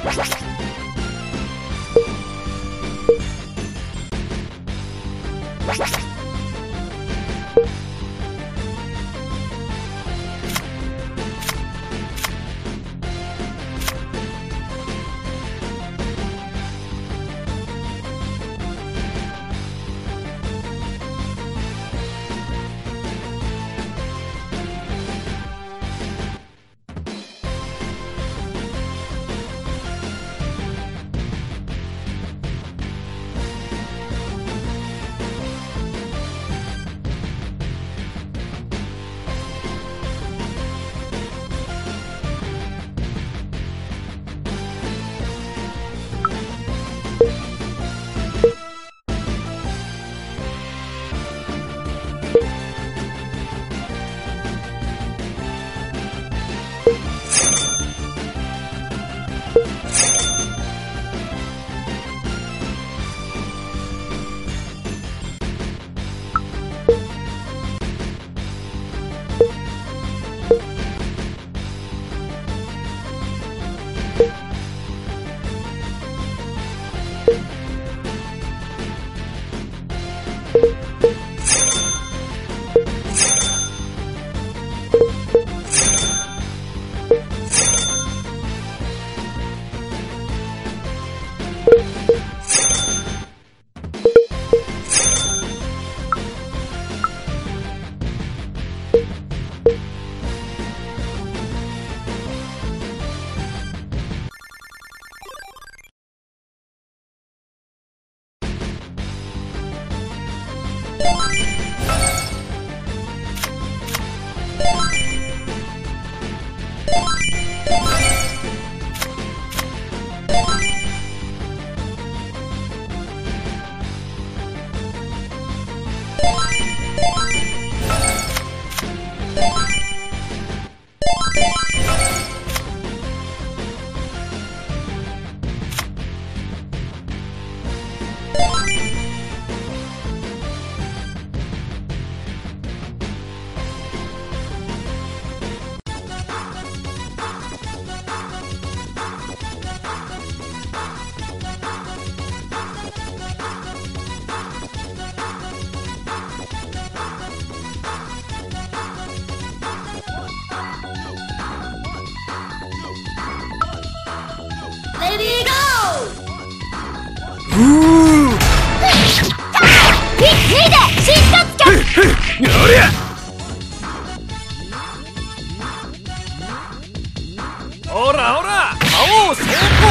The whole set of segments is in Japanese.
ほらほら、青成功。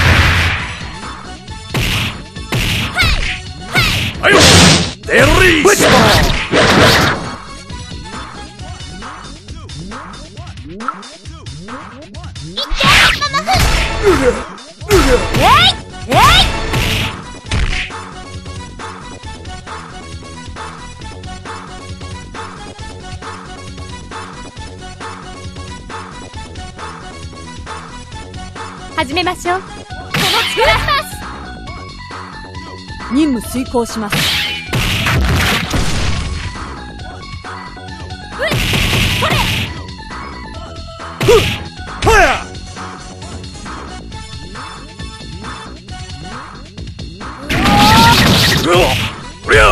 はいよ、デリーシ始めましょう。この力任務遂行します。これファイアおりゃ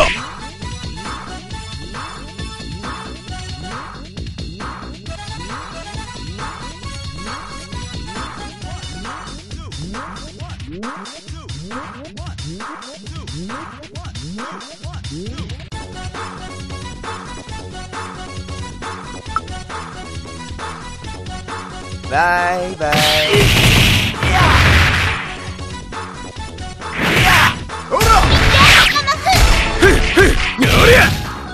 バイバイ。ほらやりゃ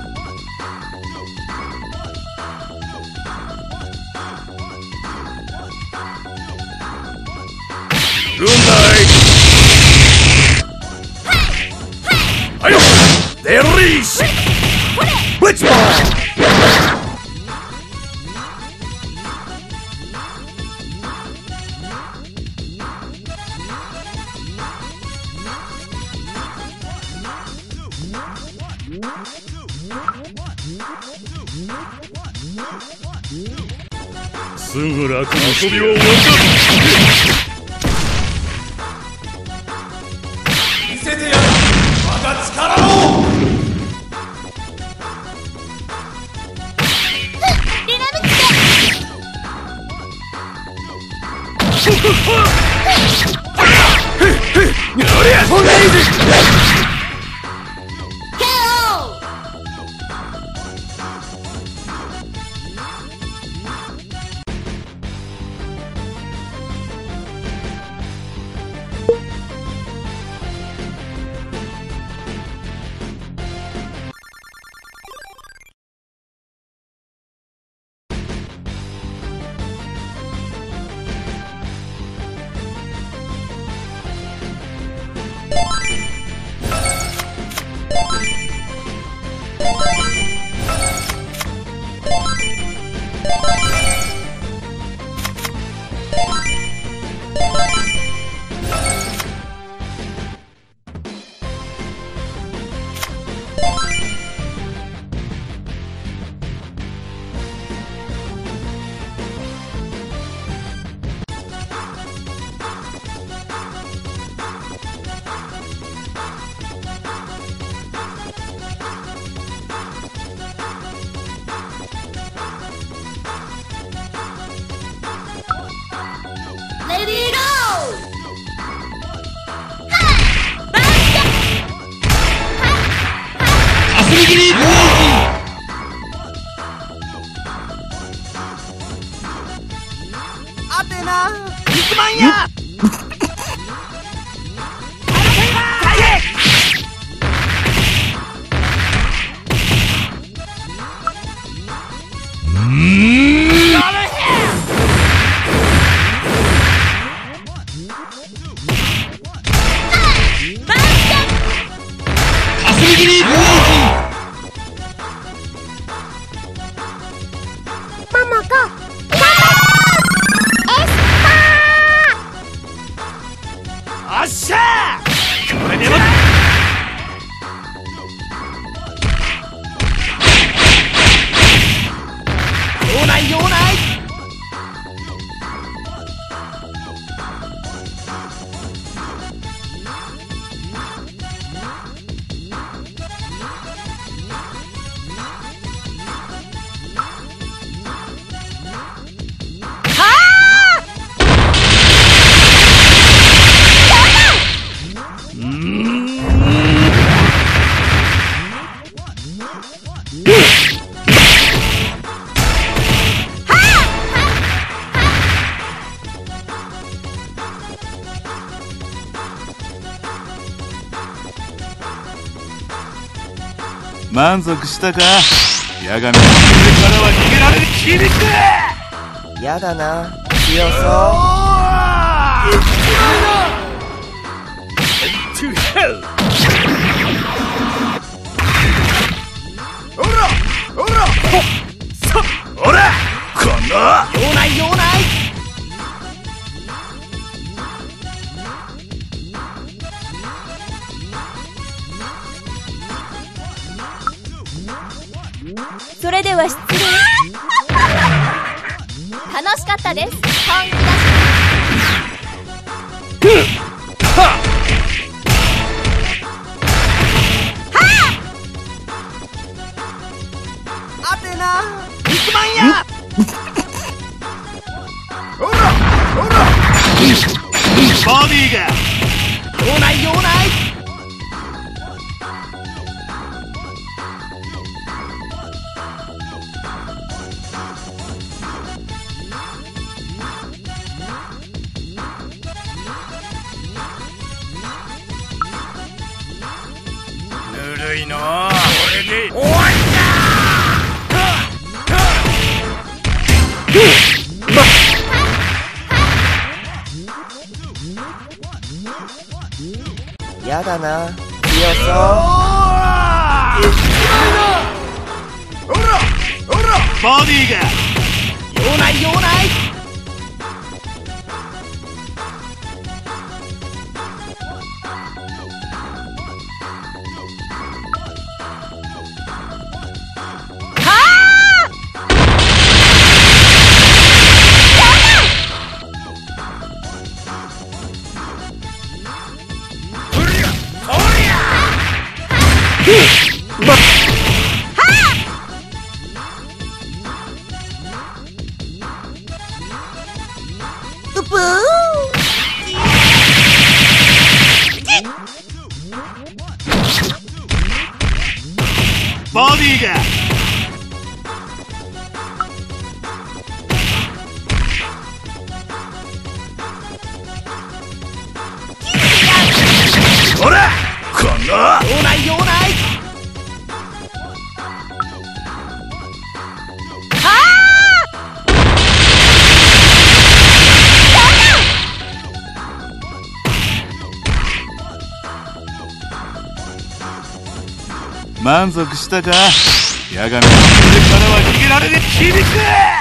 軍隊はいよデリーシブリッジボールすぐ楽に遊びは終わった。 おりゃそんな意味。 アテナ肉まんや。 ママがあっしゃー。これでは用ない用ない。 満足したか。矢神からは逃げられる。響く。 やだな、強そう。 to hell。おらおらさおらこの用ない用ない。 それでは失礼。楽しかったです。本気出しアテナ肉まんや。 おらおらボディが用ない用ない。 ぬるいのこれで終わりだ。 やだな、強そう。 おらおらボディが用ない用ない。うぷー。 ディが。 ほらこの用ない用ない。 満足したか。矢神、これからは逃げられねえ。響く。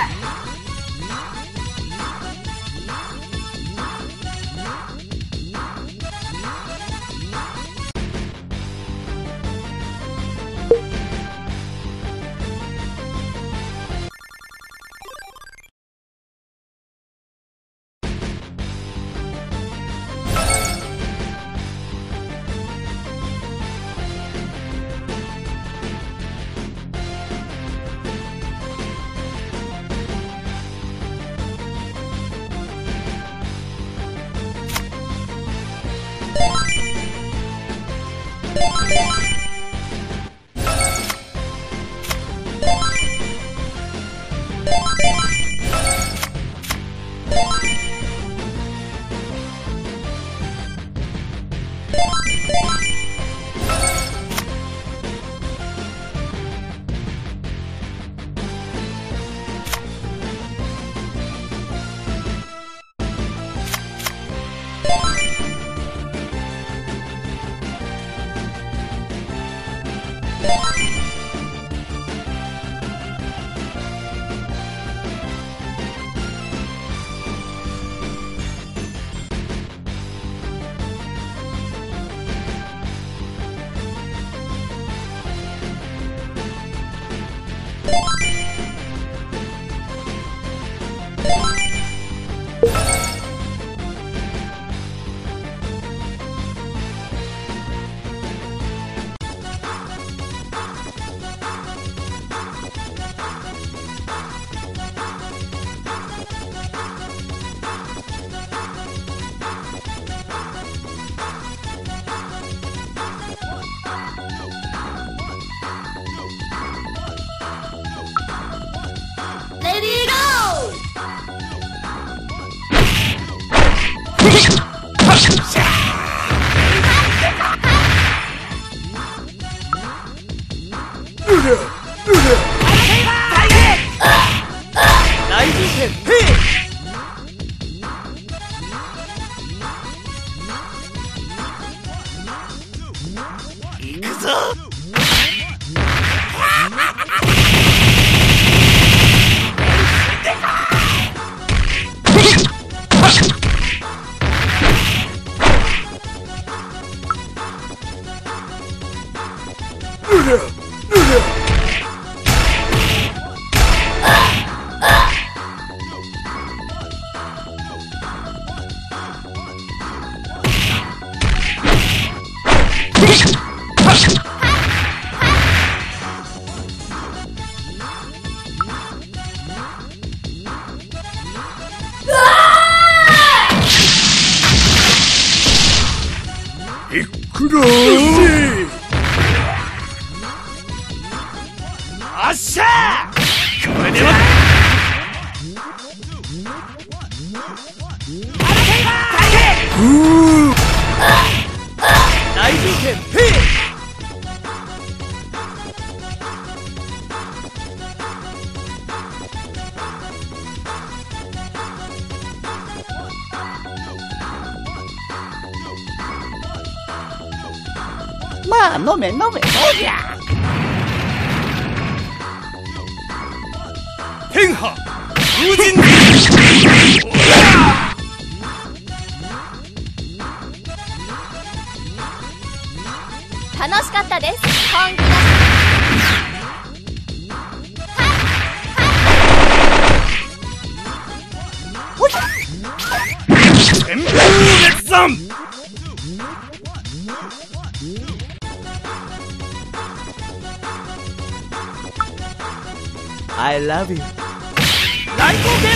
っしゃー。これでは大事件。まあ飲め飲め、そうじゃ。 天下風神楽しかったです。本気出し旋風列山。 I love you。大冒険。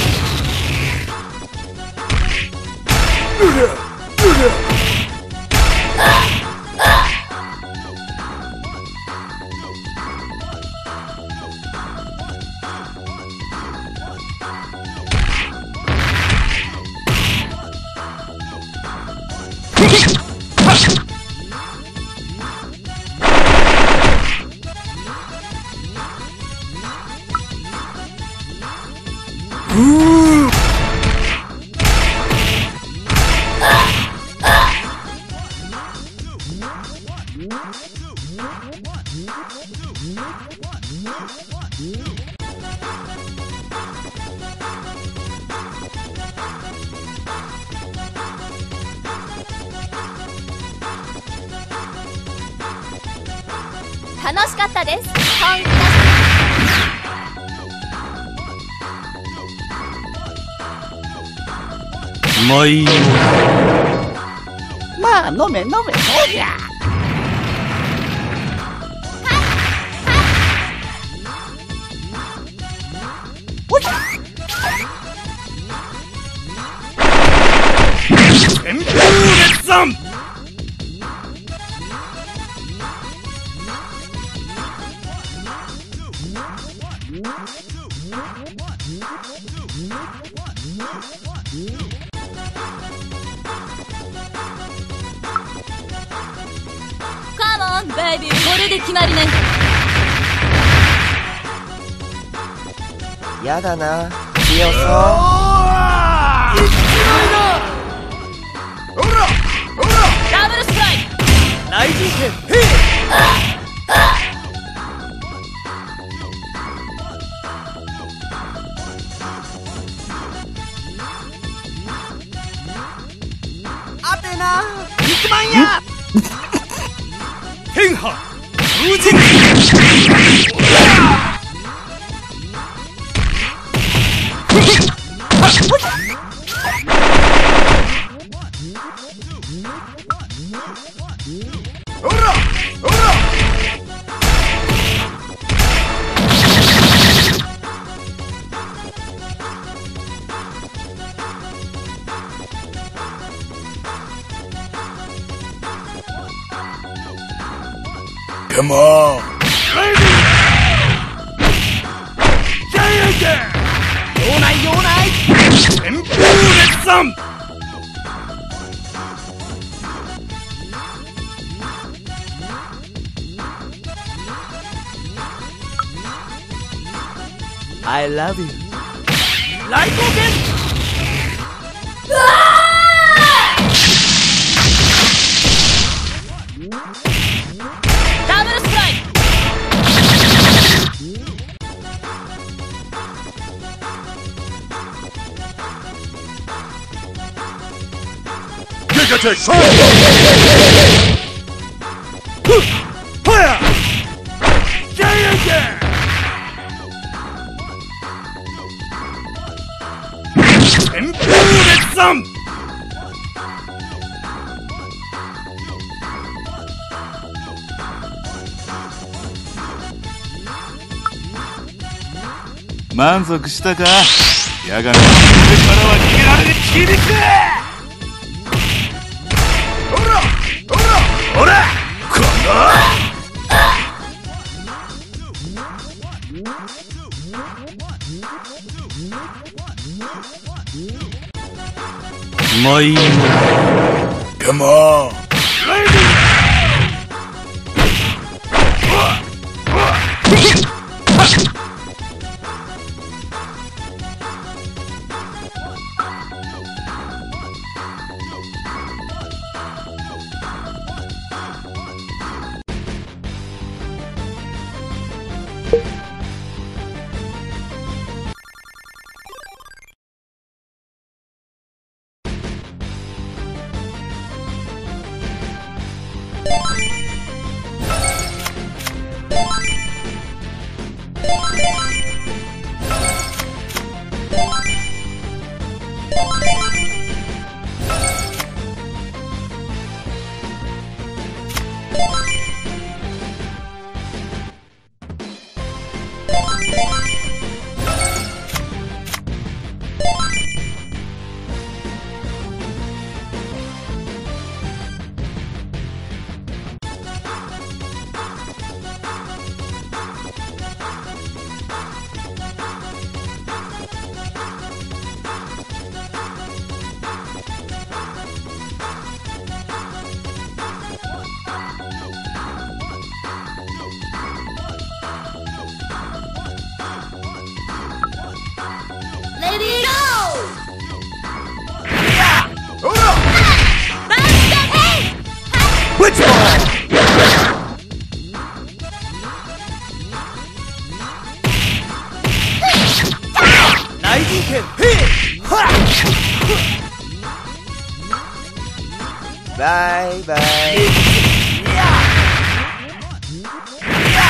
楽しかったです。 まあいいよ。 まあ飲め飲め、そうじゃ。 旋風烈山。 カモンベイビー、これで決まりね。 やだな、強そう。 ダブルスプライ雷神剣、アテナ肉まんや。 天波風神。Come on! Lady! Giant! 用ない用ない。 旋風烈山。 I love you。来光剣。 ダブルスプライ Gigatech! Fire! Giant! 旋風烈山。 満足したか。矢神の腕からは逃げられる君か。 ほらこのまあいいよ。 Come on! Lady! レディーゴー。バスケット。 Blitz ball! 雷神剣、バイバイ。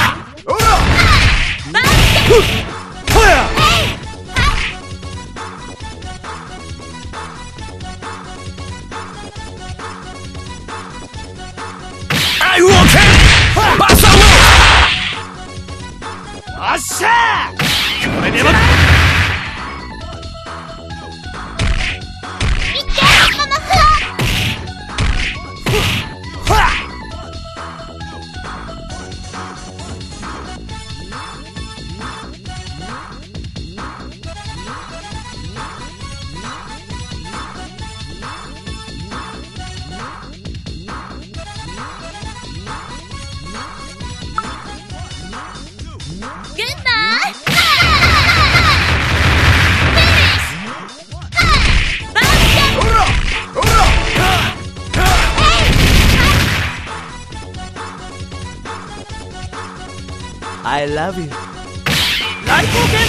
I love you。 大冒険。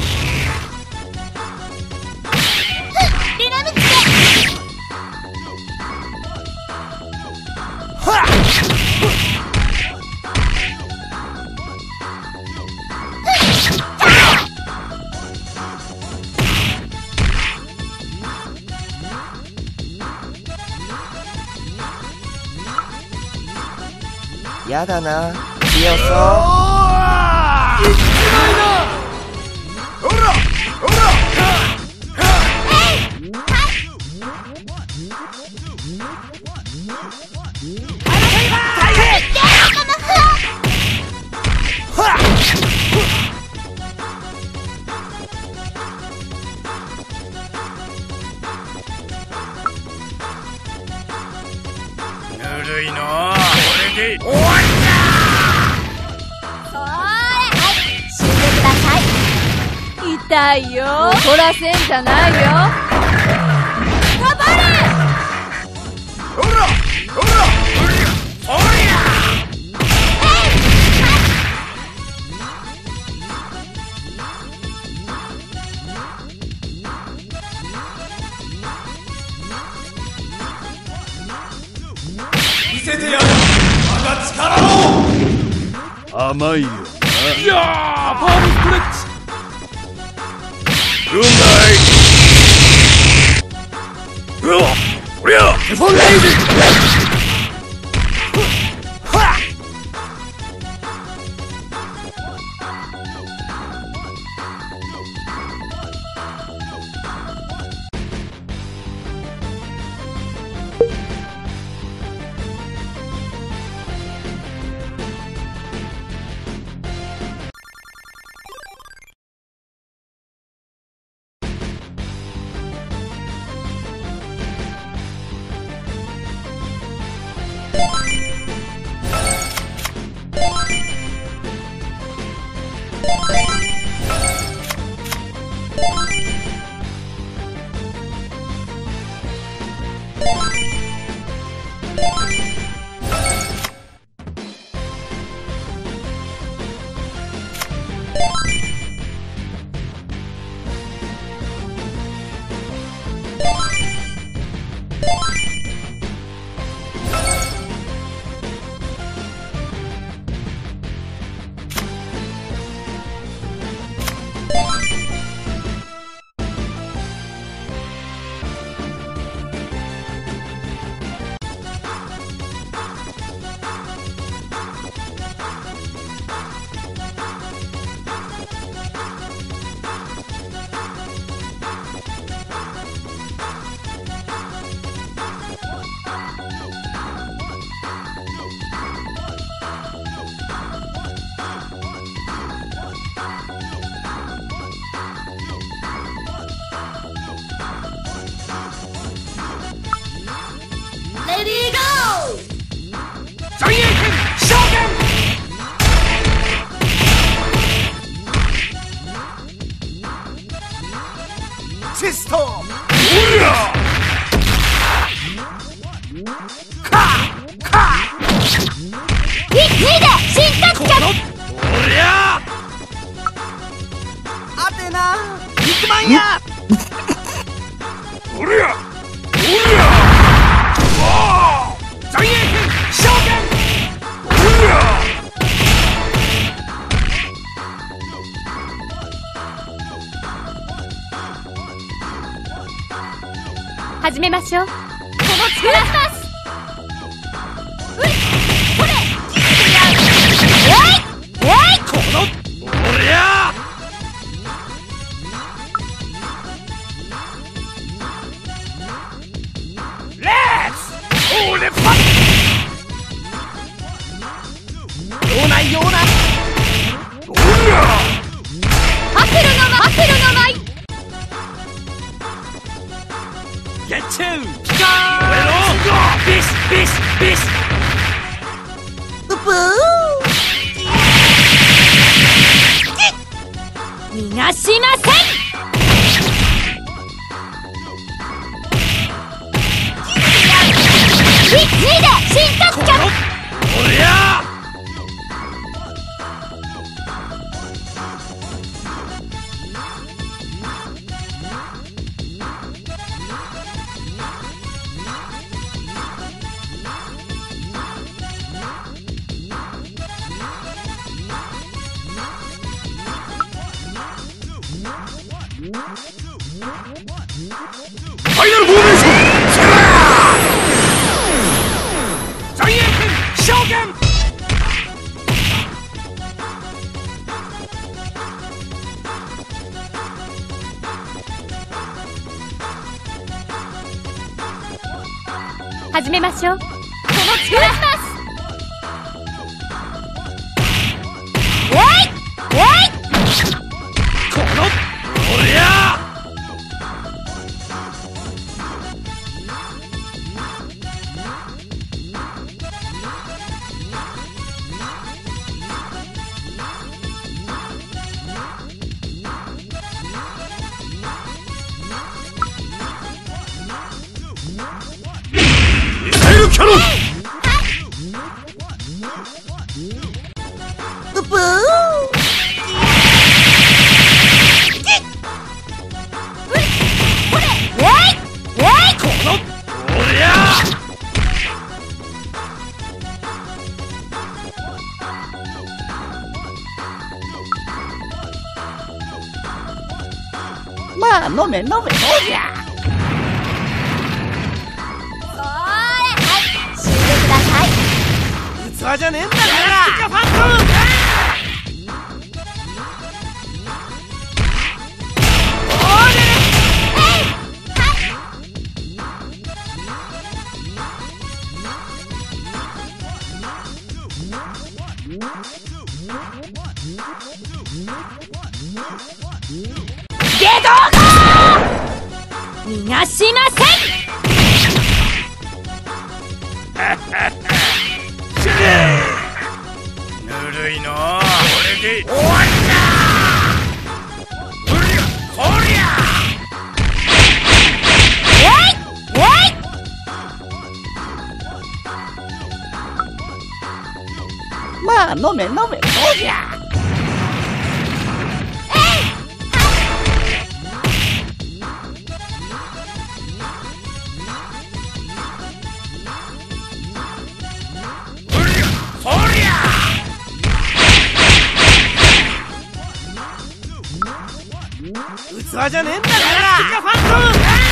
リナムツケ。 はっ。 やだな、強そう。 いっちまいな。ほらほら。ぬるいな。これで終わりだ。 そーれ、はい、死んでください。痛いよ。怒らせんじゃないよ。頑張れ。 ほらほら。おりゃ。見せてやる。我が力を。 甘いよ。 いやー、パームストレッチ。軍隊。うわ、おりゃ、テフォンレイズ。はっ。 レディーゴー。 ジャイエン剣召喚。チェスト。おりゃ。 脱いで新格脚。 おりゃ。 アテナ、肉まんや。 おりゃ。おりゃ。ジャイエン剣召喚。おりゃ。 始めましょう。この力します。うい、これ。えい。 この。おりゃ。レッツ。オーレパッ。 用ないような。 おりゃ。 アクルの舞。 やっちゃう。ピカー。おやろ。ビスビスビス。 うぷー。 逃がしません。脱いで新格脚。 おりゃ。 始めましょう。この力します。 このおりゃミサイルキャノン。 うぷーまあ飲め飲めそうじゃ。 死んでください。 器じゃねえんだから。ファントム。 ゲドー逃がしません。 ぬるいのこれで終わりだ。こりゃまあ飲め飲めそうじゃ。器じゃねえんだから。ファントム。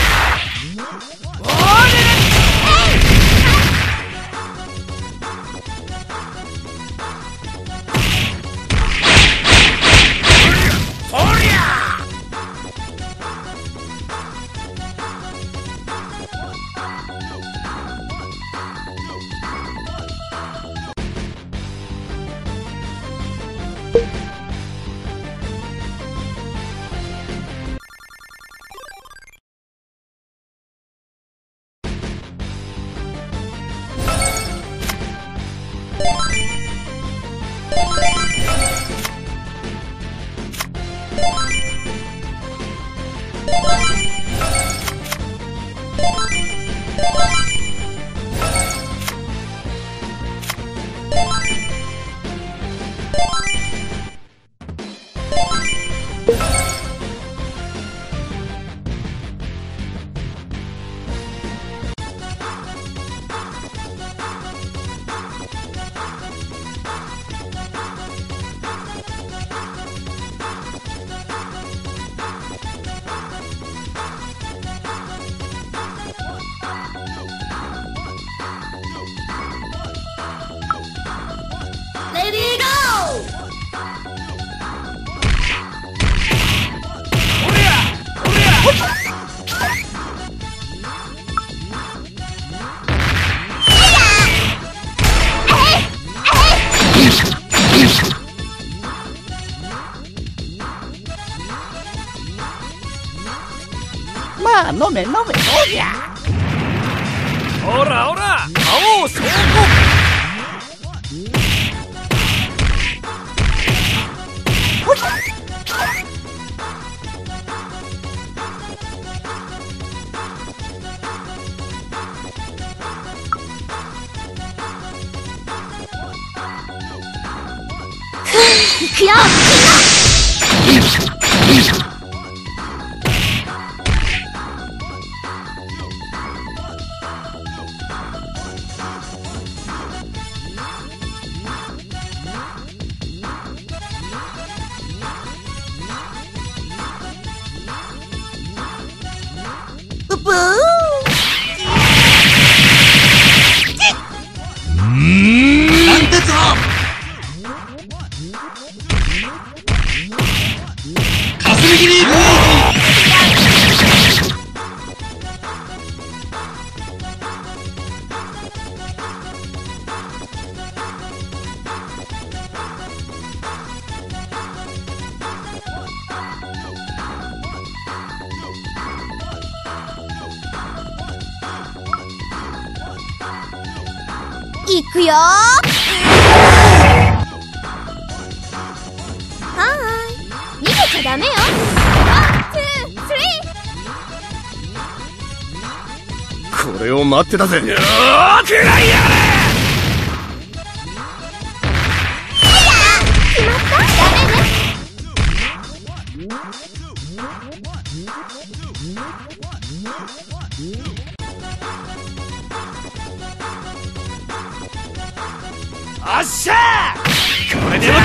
まあ飲め飲めそうじゃ。 ほらほら青総合。 行くよ。 なんてぞ。 いくよー。はーい、逃げちゃダメよ。ワン、ツー、スリー。 これを待ってたぜ。よーくらいや決まった。ダメね。 れ。おっしゃー。これでは